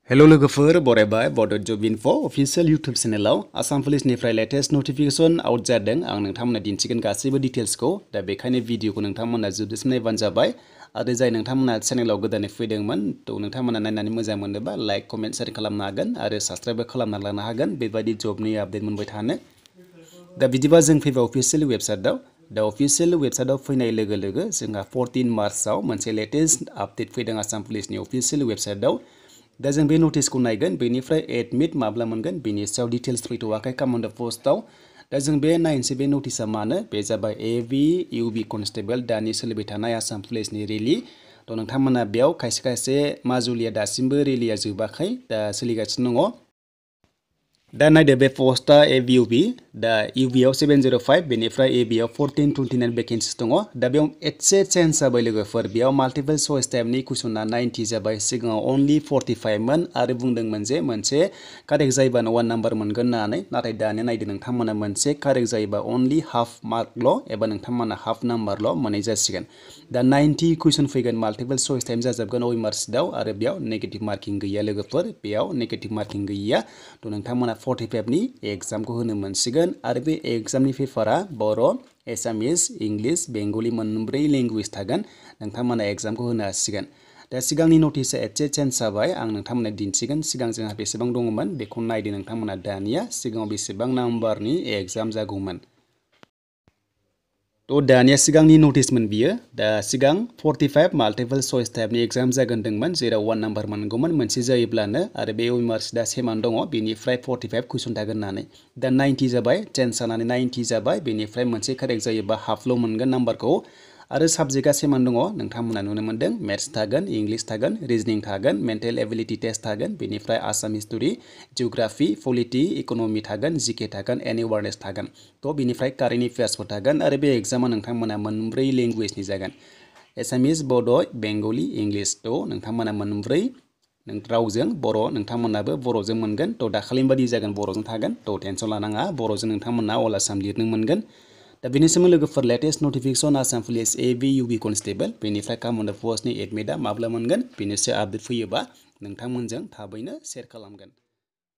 hello लोगोफोर बरायबाय बड' जब इनफो अफिशियेल इउटुब चेनेलाव आसाम पुलिसनिफ्राय लेटेस्ट नटिफिकेशन आउट जादों आं नोंथांमोननो दिन्थिगोन गासैबो डिटेल्सखौ दा बेखायनो भिडिअखौ नोंथांमोना जोबजासिम नायबानो जाबाय आरो जाय नोंथांमोना चेनेलाव गोदानै फैदोंमोन थ' नोंथांमोना नायनानै मोजां मोनोबा लाइक कमेन्ट शेयार खालामनो हागोन आरो साबस्क्राइब खालामना लानो हागोन बेबायदि जबनि आपडेट मोनबाय थानो दा बिदिबा जों फैबाय अफिशियेल वेबसाइटआव दा अफिशियेल वेबसाइटआव फैनाय लोगो लोगो जोंहा 14 मार्चआव मोनसे लेटेस्ट आपडेट फैदों आसाम पुलिसनि अफिशियेल वेबसाइटआव दा जों बे नटिसखौ नायगोन बेनिफ्राय एडमिट माब्ला मोनगोन बेनि सायाव डिटेल्स फैथ'वाखै काम अन द पोस्टआव दा जों बे नायनोसै बे नटिसआ मानो बे जाबाय एबि इउबि कनस्टेबल दानि सोलिबाय थानाय आसाम पुलिसनि रेलि थ' नोंथांमोना बेयाव खायसे खायसे माजुलिया दासिमबो रेलिया जोबाखै दा सोलिगासिनो दङ दा नायदो बे पोस्टआ एबिइउबि दा इउबिआव 705 बेनिफ्राय एबिआव 1429 भेकेन्सिस दङ दा बेयाव एसे चेन्ज जाबाय लोगोफोर बेयाव माल्टिपल चॉइस टाइपनि कुइसना 90 जाबाय सिगाङाव अनलि 45 मोन आरो बुंदोंमोन जे मोनसे कारेक्ट जायोबानो 1 नाम्बार मोनगोन होननानै नाथाय दानिया नायदो नोंथांमोना मोनसे कारेक्ट जायोबा अनलि हाफ मार्कल' एबा नोंथांमोना हाफ नाम्बारल' मोननाय जासिगोन दा 90 कुइसन फैगोन माल्टिपल चॉइस टाइप जाजोबगोन ओइमार सिटआव आरो बेयाव नेगेटिभ मार्किं गैया लोगोफोर बेयाव नेगेटिभ मार्किं गैया थ' नोंथांमोना 45 नि एग्जामखौ होनो मोनसिगोन आरो बे एग्जामनि पेपारा बर' एसामिस इंलिश बेंगली मोनब्रै लेंगुवेज थागोन नोंथांमोना एग्जामखौ होनो हासिगोन दा सिगांनि नटिसआ एसे चेन्ज जाबाय आं नोंथांमोननो दिन्थिगोन सिगां जोंहा बेसेबां दङमोन बेखौ नायदो नोंथांमोना दानिया सिगाङाव बेसेबां नाम्बारनि एग्जाम जागौमोन थ' दानिया सिगांनि नटिसमोन बियो दा सिगां 45 माल्टिपल चॉइस टाइपनि एग्जाम जागोनदोंमोन जेराव 1 नाम्बार मोनगौमोन मोनसे जायोब्लानो आरो बे ओइमार सिटआ सेमानो दङ बेनिफ्राय 45 कुइसन थागोन होननानै दा 90 जाबाय चेन्ज जानानै 90 जाबाय बेनिफ्राय मोनसे कारेक्ट जायोबा हाफल' मोनगोन नाम्बारखौ आरो साबजेक्टआ सेमानो दङ नोंथांमोना नुनो मोन्दों मेथ्स थागोन इंलिश थागोन रिजनिं थागोन मेन्टेल एबिलिटि टेस्ट थागोन बेनिफ्राय Assam history geography polity economy थागोन जिके थागोन एन्ड एवारनेस थागोन थ' बेनिफ्राय कारेन्ट एफेयार्सफोर थागोन आरो बे एग्जामा नोंथांमोना मोनब्रै लेंगुवेजनि जागोन एसामिस बड' बेंगली इंलिश थ' नोंथांमोना मोनब्रै रावजों बर' नोंथांमोनाबो बर'जों मोनगोन थ' दाखालिनि बादि जागोन बर'जों थागोन थ' टेनसन लानाङा बर'जों नोंथांमोना अल आसाम लिरनो मोनगोन दा बेनि सोमोन्दै लोगोफोर latest notification Assam police A B U B constable बेनिफ्राय काम अन द पोस्टनि एडमिटआ माब्ला मोनगोन बेनिसो आपडेट फैयोबा नोंथांमोनजों थाबैनो शेयार खालामगोन